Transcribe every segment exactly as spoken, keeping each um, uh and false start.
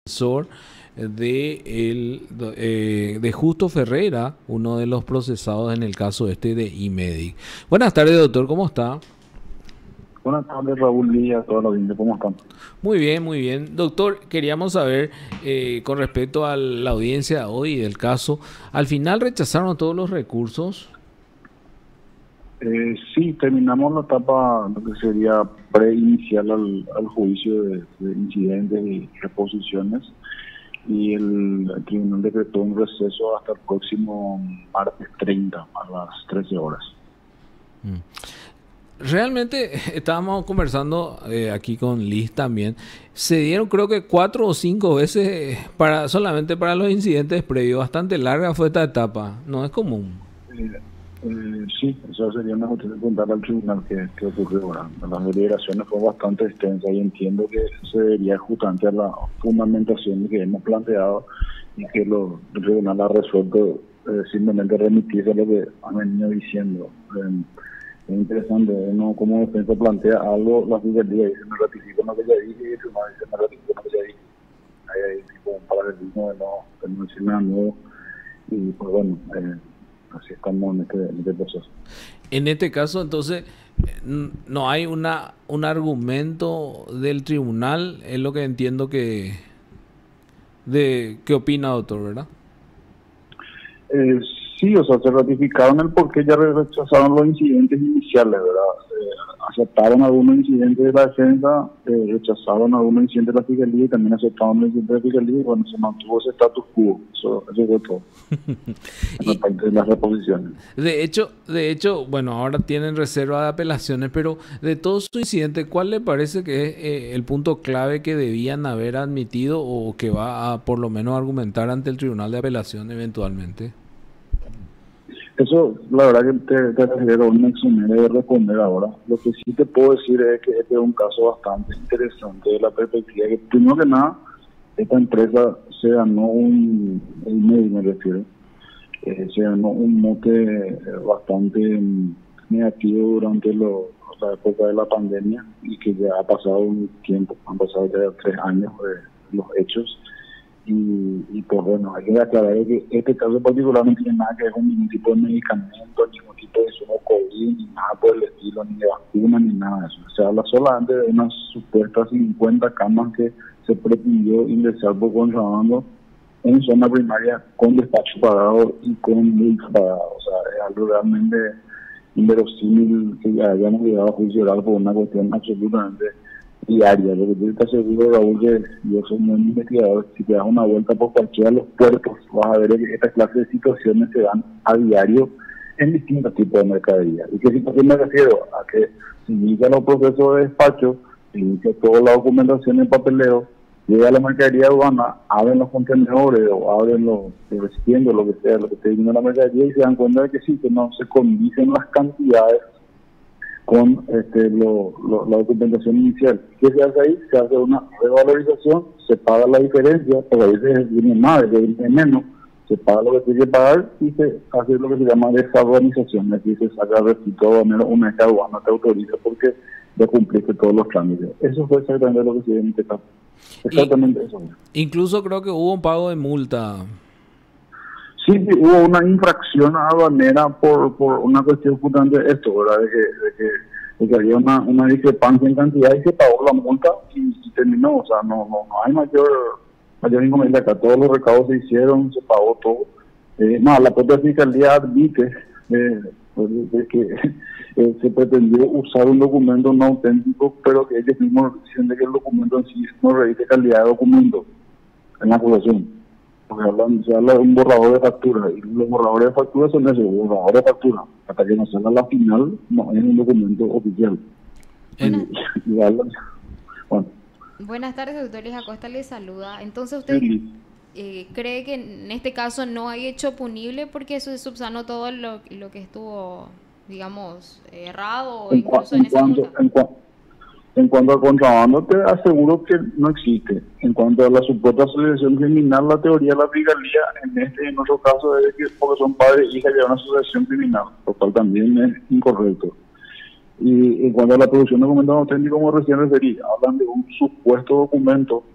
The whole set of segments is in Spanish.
de, el, eh, de Justo Ferreira, uno de los procesados en el caso este de Imedic. Buenas tardes, doctor, ¿cómo está? Buenas tardes, Raúl y a todos los oyentes, ¿cómo están? Muy bien, muy bien. Doctor, queríamos saber eh, con respecto a la audiencia de hoy del caso, ¿al final rechazaron todos los recursos? Eh, sí, terminamos la etapa, lo que sería preinicial al, al juicio de, de incidentes y reposiciones, y el, el tribunal decretó un receso hasta el próximo martes treinta a las trece horas. Mm. Realmente estábamos conversando eh, aquí con Liz también. Se dieron creo que cuatro o cinco veces para solamente para los incidentes previos. Bastante larga fue esta etapa. No es común. Eh, eh, sí, eso sería una justicia contar al tribunal que, que ocurrió. Bueno, las deliberaciones fueron bastante extensas y entiendo que se debería justamente a la fundamentación que hemos planteado y que lo, el tribunal ha resuelto eh, simplemente remitirse a lo que han venido diciendo. Eh, Es interesante, uno como defensa plantea algo, la fiscalía dice me ratifico en lo que ya dije y el tribunal dice me ratifico en lo que ya dije. Hay ahí tipo un paralelismo de no, de no decir nada nuevo y pues bueno, eh, así estamos en este, en este proceso. En este caso entonces no hay una un argumento del tribunal, es lo que entiendo que de qué opina, doctor, ¿verdad? Eh, Sí, o sea, se ratificaron el por qué ya rechazaron los incidentes iniciales, ¿verdad? Eh, aceptaron algunos incidentes de la defensa, eh, rechazaron algunos incidentes de la fiscalía y también aceptaron los incidentes de la fiscalía y bueno, se mantuvo ese status quo. Eso, eso fue todo. Y, parte de las reposiciones. De hecho, de hecho, bueno, ahora tienen reserva de apelaciones, pero de todos sus incidentes, ¿cuál le parece que es eh, el punto clave que debían haber admitido o que va a por lo menos argumentar ante el Tribunal de Apelación eventualmente? Eso, la verdad que te, te refiero a un exonero de responder ahora. Lo que sí te puedo decir es que este es un caso bastante interesante de la perspectiva que, primero que nada, esta empresa se ganó un, el medio me refiero, eh, se ganó un mote bastante um, negativo durante lo, la época de la pandemia y que ya ha pasado un tiempo, han pasado ya tres años de los hechos. Y, y pues bueno, hay que aclarar que este caso particular no tiene nada que ver con ningún tipo de medicamento, ningún tipo de insumo COVID, ni nada por el estilo, ni de vacuna, ni nada de eso. Se habla solamente de unas supuestas cincuenta camas que se pretendió ingresar por contrabando en zona primaria con despacho pagado y con multa pagada. O sea, es algo realmente inverosímil que ya hayamos llegado a juicio oral por una cuestión absolutamente diaria. Lo que yo te aseguro, Raúl, que yo soy un investigador, si te das una vuelta por cualquiera de los puertos, vas a ver que esta clase de situaciones se dan a diario en distintos tipos de mercadería. ¿Y qué situación me refiero? A que se inician los procesos de despacho, se inicia toda la documentación en papeleo, llega la mercadería aduana, abren los contenedores o abren los recipientes, lo que sea, lo que esté viniendo la mercadería y se dan cuenta de que sí, que no se condicen las cantidades con este, lo, lo, la documentación inicial. ¿Qué se hace ahí? Se hace una revalorización, se paga la diferencia, porque a veces viene más, a veces viene menos, se paga lo que tiene que pagar y se hace lo que se llama desarbonización, es decir, se saca el recito aduanero una vez que aduana te autoriza porque ya cumpliste todos los trámites. Eso fue exactamente lo que se dio en este caso. Exactamente y, eso. Incluso creo que hubo un pago de multa. Sí, sí, hubo una infracción aduanera por, por una cuestión justamente de esto, ¿verdad? De que, de que, de que había una, una discrepancia en cantidad y se pagó la multa y, y terminó. O sea, no, no, no hay mayor, mayor inconveniente acá. Todos los recaudos se hicieron, se pagó todo. Eh, no, la propia fiscalía admite eh, de que eh, se pretendió usar un documento no auténtico, pero que ellos mismos dicen de que el documento en sí no reviste calidad de documento en la acusación. Porque hablan, se habla de un borrador de factura y los borradores de factura son esos, borradores de factura. Hasta que no salga la final, no es un documento oficial. Buenas, y, y hablan, bueno. Buenas tardes, doctor Luis Acosta le saluda. Entonces, ¿usted sí. eh, cree que en este caso no hay hecho punible porque eso subsanó todo lo, lo que estuvo, digamos, errado o en incluso en en esa cuanto, multa? En, cua, en cuanto al contrabando, te aseguro que no existe. En cuanto a la supuesta asociación criminal, la teoría de la fiscalía, en este y en otro caso, es que porque son padres e hijas, llevan una asociación criminal, lo cual también es incorrecto. Y en cuanto a la producción de documentos auténticos, como recién referí, hablan de un supuesto documento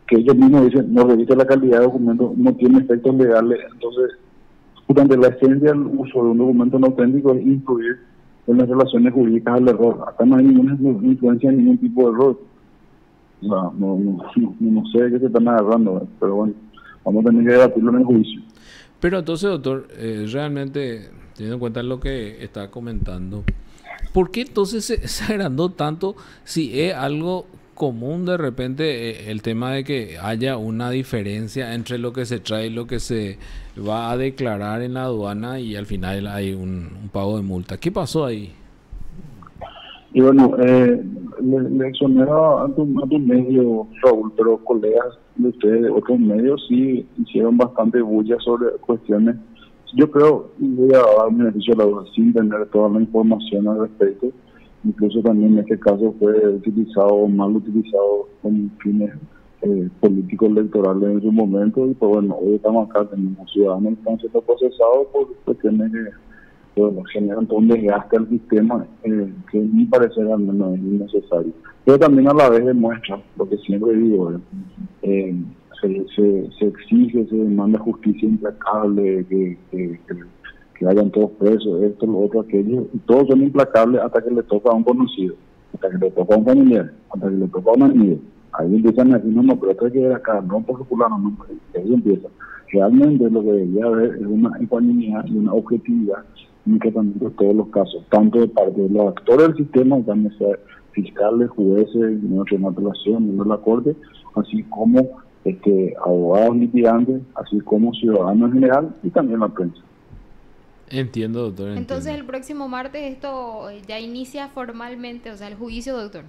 que ellos mismos dicen, no revisa la calidad de documentos, no tiene efectos legales. Entonces, durante la esencia del uso de un documento no auténtico es influir en las relaciones jurídicas al error. Acá no hay ninguna influencia en ningún tipo de error. No, no, no, no, no sé de qué se están agarrando, pero bueno, vamos a tener que debatirlo en el juicio. Pero entonces, doctor, eh, realmente, teniendo en cuenta lo que está comentando, ¿por qué entonces se, se agrandó tanto si es algo común de repente eh, el tema de que haya una diferencia entre lo que se trae y lo que se va a declarar en la aduana y al final hay un, un pago de multa? ¿Qué pasó ahí? Y bueno, eh, le, le exonero a tu, a tu medio, Raúl, pero colegas de ustedes de otros medios sí hicieron bastante bulla sobre cuestiones. Yo creo, y voy a dar un beneficio a la duda, sin tener toda la información al respecto. Incluso también en este caso fue utilizado o mal utilizado con fines eh, políticos electorales en su momento. Y pues bueno, hoy estamos acá, tenemos ciudadanos que están siendo procesados por cuestiones que bueno, generan todo un desgaste al sistema eh, que a mi parecer al menos es innecesario. Pero también a la vez demuestra lo que siempre digo, eh, eh, se, se, se exige, se demanda justicia implacable, que, que, que que hayan todos presos, esto, lo otro, aquello, y todos son implacables hasta que le toca a un conocido, hasta que le toca a un familiar, hasta que le toca a un amigo. Ahí empiezan a decir, no, no, pero esto hay que ver acá, no por fulano, no, ahí empieza. Realmente lo que debería haber es una ecuanimidad y una objetividad en el tratamiento de todos los casos, tanto de parte de los actores del sistema, también sea fiscales, jueces, miembros de la apelación, miembros de la corte, así como este, abogados litigantes, así como ciudadanos en general y también la prensa. Entiendo, doctor. Entiendo. Entonces el próximo martes esto ya inicia formalmente, o sea, el juicio, doctor.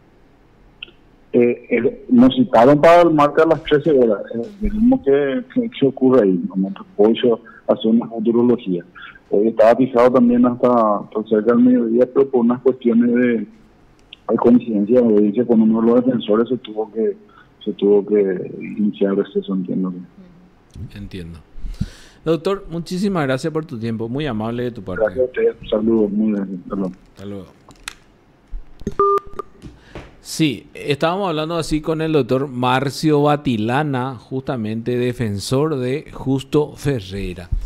Eh, eh, nos citaron para el martes a las trece horas. Eh, veremos qué, qué, qué ocurre ahí. No me puedo hacer una futurología. Hoy estaba fijado también hasta, hasta cerca del mediodía, pero por unas cuestiones de, de coincidencia de audiencia con uno de los defensores se tuvo que se tuvo que iniciar el receso, entiendo. Entiendo. Doctor, muchísimas gracias por tu tiempo, muy amable de tu parte. Gracias a usted, saludos, muy bien, perdón. Hasta luego. Sí, estábamos hablando así con el doctor Marcio Batilana, justamente defensor de Justo Ferreira.